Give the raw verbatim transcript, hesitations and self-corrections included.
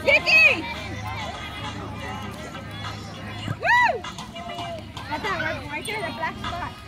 Vicky! Woo! That's that right, right there, the black spot.